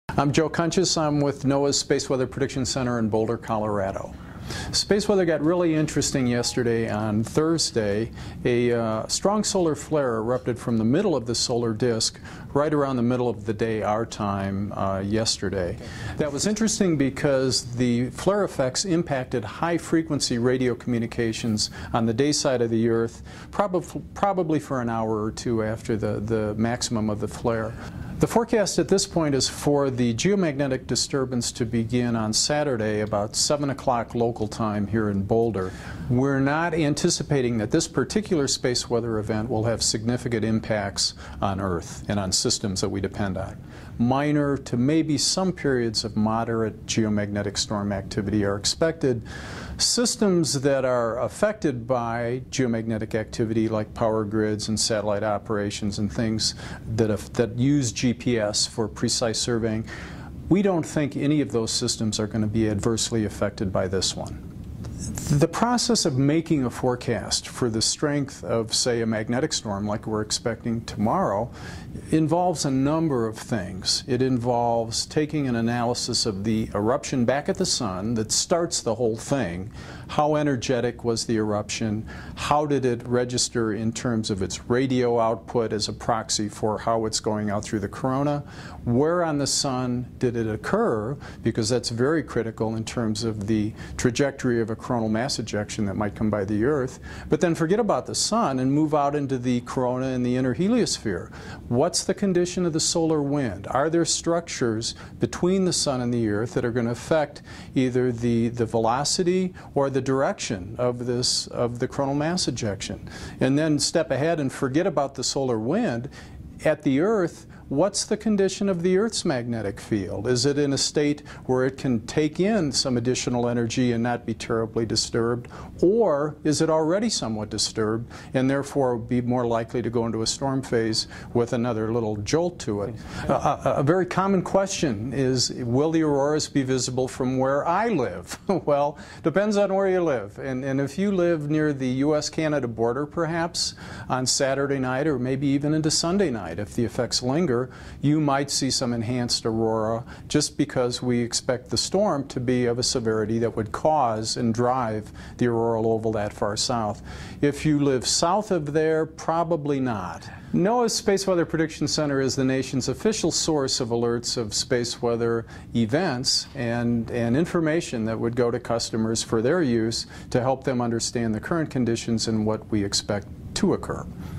I'm Joe Kunchis. I'm with NOAA's Space Weather Prediction Center in Boulder, Colorado. Space weather got really interesting yesterday. On Thursday, a strong solar flare erupted from the middle of the solar disk right around the middle of the day our time yesterday. That was interesting because the flare effects impacted high-frequency radio communications on the day side of the Earth, probably for an hour or two after the maximum of the flare. The forecast at this point is for the geomagnetic disturbance to begin on Saturday about 7 o'clock local time here in Boulder. We're not anticipating that this particular space weather event will have significant impacts on Earth and on systems that we depend on. Minor to maybe some periods of moderate geomagnetic storm activity are expected. Systems that are affected by geomagnetic activity, like power grids and satellite operations and things that use GPS for precise surveying, we don't think any of those systems are going to be adversely affected by this one. The process of making a forecast for the strength of, say, a magnetic storm like we're expecting tomorrow involves a number of things. It involves taking an analysis of the eruption back at the sun that starts the whole thing. How energetic was the eruption? How did it register in terms of its radio output as a proxy for how it's going out through the corona? Where on the sun did it occur? Because that's very critical in terms of the trajectory of a coronal mass ejection that might come by the Earth. But then forget about the sun and move out into the corona and the inner heliosphere. What's the condition of the solar wind? Are there structures between the sun and the Earth that are going to affect either the velocity or the direction of the coronal mass ejection? And then step ahead and forget about the solar wind. At the Earth, what's the condition of the Earth's magnetic field? Is it in a state where it can take in some additional energy and not be terribly disturbed? Or is it already somewhat disturbed and therefore be more likely to go into a storm phase with another little jolt to it? A very common question is, will the auroras be visible from where I live? Well, depends on where you live. And if you live near the U.S.-Canada border, perhaps, on Saturday night or maybe even into Sunday night, if the effects linger, you might see some enhanced aurora just because we expect the storm to be of a severity that would cause and drive the auroral oval that far south. If you live south of there, probably not. NOAA's Space Weather Prediction Center is the nation's official source of alerts of space weather events and information that would go to customers for their use to help them understand the current conditions and what we expect to occur.